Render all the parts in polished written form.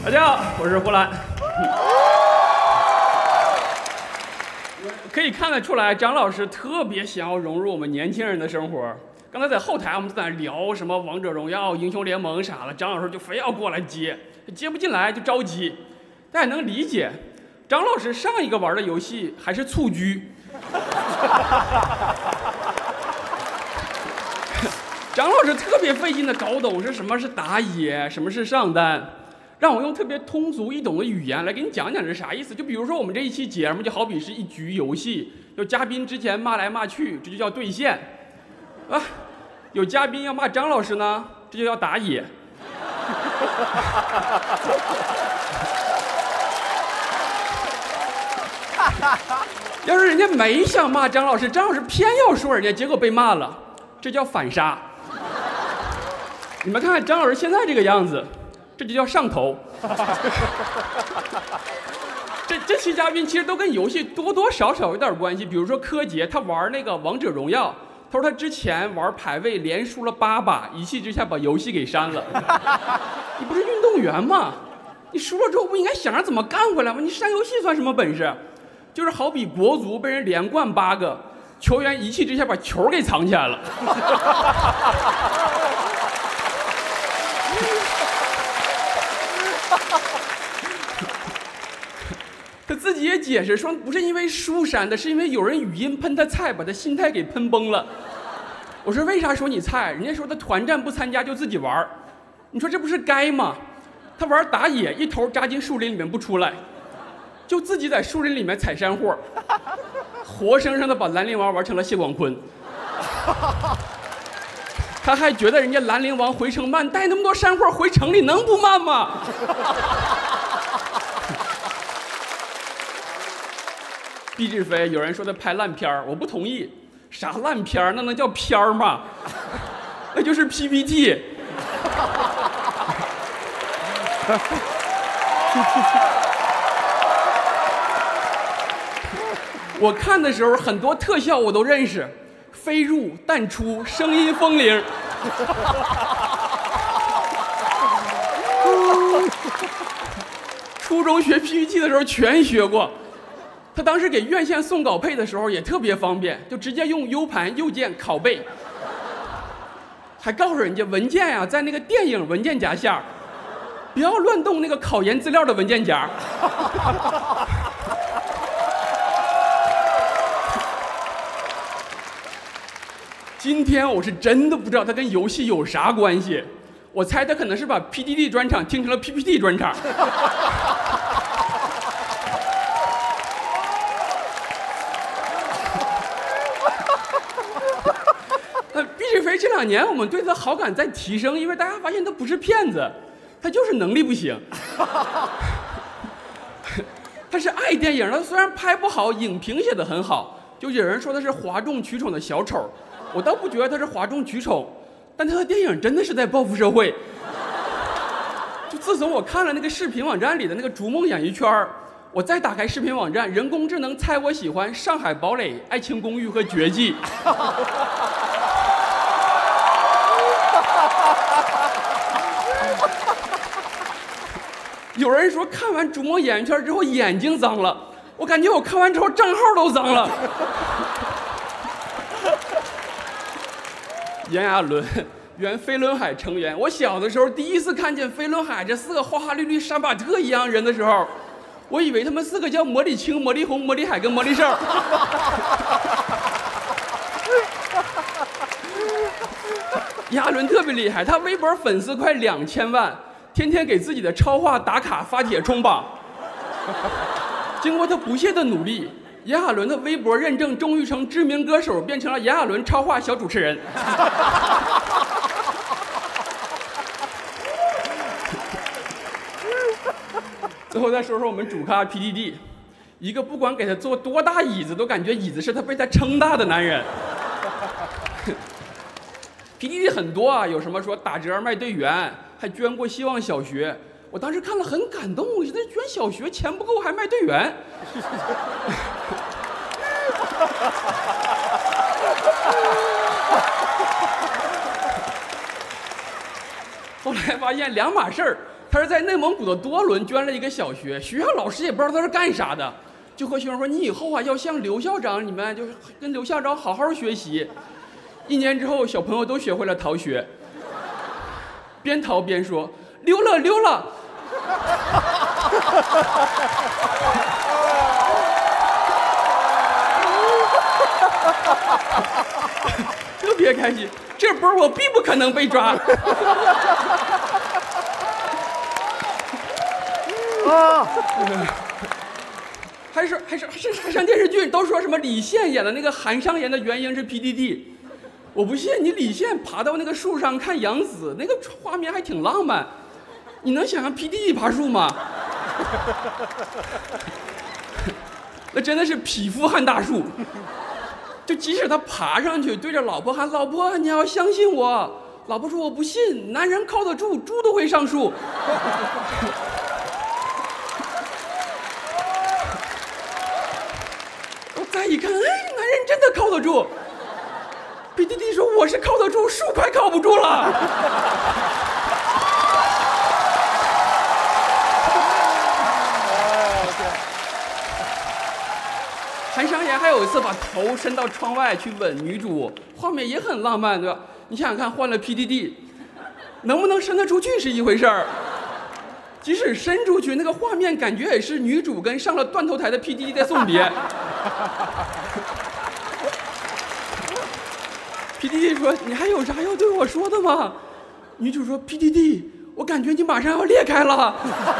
大家好，我是呼兰。可以看得出来，张老师特别想要融入我们年轻人的生活。刚才在后台我们在那聊什么王者荣耀、英雄联盟啥的，张老师就非要过来接，接不进来就着急。大家能理解，张老师上一个玩的游戏还是蹴鞠。张老师特别费劲的搞懂是什么是打野，什么是上单，让我用特别通俗易懂的语言来给你讲讲是啥意思。就比如说我们这一期节目，就好比是一局游戏，有嘉宾之前骂来骂去，这就叫对线，啊，有嘉宾要骂张老师呢，这就叫打野。要是人家没想骂张老师，张老师偏要说人家，结果被骂了，这叫反杀。你们看看张老师现在这个样子，这就叫上头。这期嘉宾其实都跟游戏多多少少有点关系。比如说柯洁，他玩那个王者荣耀，他说他之前玩排位连输了8把，一气之下把游戏给删了。你不是运动员吗？你输了之后不应该想着怎么干回来吗？你删游戏算什么本事？就是好比国足被人连灌8个，球员一气之下把球给藏起来了。他自己也解释说，不是因为输删的，是因为有人语音喷他菜，把他心态给喷崩了。我说为啥说你菜？人家说他团战不参加就自己玩，你说这不是该吗？他玩打野，一头扎进树林里面不出来，就自己在树林里面采山货，活生生的把兰陵王玩成了谢广坤。他还觉得人家兰陵王回城慢，带那么多山货回城里能不慢吗？毕志飞有人说他拍烂片儿，我不同意。啥烂片儿？那能叫片儿吗？那就是 PPT。我看的时候很多特效我都认识，飞入淡出，声音风铃。初中学 PPT 的时候全学过。他当时给院线送稿配的时候也特别方便，就直接用 U 盘右键拷贝，还告诉人家文件呀，在那个电影文件夹下，不要乱动那个考研资料的文件夹。今天我是真的不知道他跟游戏有啥关系，我猜他可能是把 PDD 专场听成了 PPT 专场。毕志飞这2年我们对他的好感在提升，因为大家发现他不是骗子，他就是能力不行。他是爱电影，他虽然拍不好，影评写得很好，就有人说他是哗众取宠的小丑，我倒不觉得他是哗众取宠，但他的电影真的是在报复社会。就自从我看了那个视频网站里的那个逐梦演艺圈，我再打开视频网站，人工智能猜我喜欢上海堡垒、爱情公寓和绝技。有人说看完逐梦演艺圈之后眼睛脏了，我感觉我看完之后账号都脏了。炎亚纶，原飞轮海成员。我小的时候第一次看见飞轮海这4个花花绿绿杀马特一样人的时候，我以为他们4个叫魔力青、魔力红、魔力海跟魔力胜。亚纶特别厉害，他微博粉丝快2000万，天天给自己的超话打卡发帖冲榜。经过他不懈的努力，炎亚纶的微博认证终于从知名歌手变成了炎亚纶超话小主持人。最后再说说我们主咖 PDD， 一个不管给他坐多大椅子都感觉椅子是他被他撑大的男人。PDD 很多啊，有什么说打折卖队员，还捐过希望小学。我当时看了很感动，我觉得捐小学钱不够还卖队员。后来发现2码事儿， 他是在内蒙古的多伦捐了一个小学，学校老师也不知道他是干啥的，就和学生说：“你以后啊要向刘校长，你们就是跟刘校长好好学习。”1年之后，小朋友都学会了逃学，边逃边说：“溜了溜了。”特别开心，这波我必不可能被抓。 啊！ 还上电视剧，都说什么李现演的那个韩商言的原型是 PDD， 我不信，你李现爬到那个树上看杨紫，那个画面还挺浪漫，你能想象 PDD 爬树吗？那真的是匹夫撼大树，就即使他爬上去，对着老婆喊：“老婆，你要相信我。”老婆说：“我不信，男人靠得住，猪都会上树。”我再一看，哎，男人真的靠得住。PDD 说：“我是靠得住，树快靠不住了。”韩商言还有一次把头伸到窗外去吻女主，画面也很浪漫，对吧？你想想看，换了 PDD， 能不能伸得出去是一回事儿，即使伸出去，那个画面感觉也是女主跟上了断头台的 PDD 在送别。PDD 说：“你还有啥要对我说的吗？”女主说：“PDD， 我感觉你马上要裂开了。”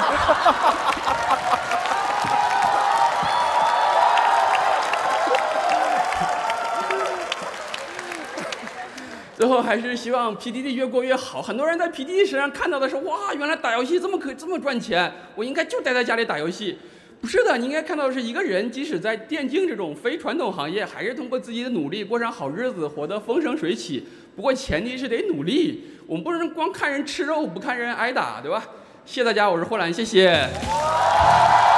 最后还是希望 PDD 越过越好。很多人在 PDD 身上看到的是，哇，原来打游戏这么赚钱，我应该就待在家里打游戏。不是的，你应该看到的是一个人，即使在电竞这种非传统行业，还是通过自己的努力过上好日子，活得风生水起。不过前提是得努力，我们不能光看人吃肉，不看人挨打，对吧？谢谢大家，我是霍兰，谢谢。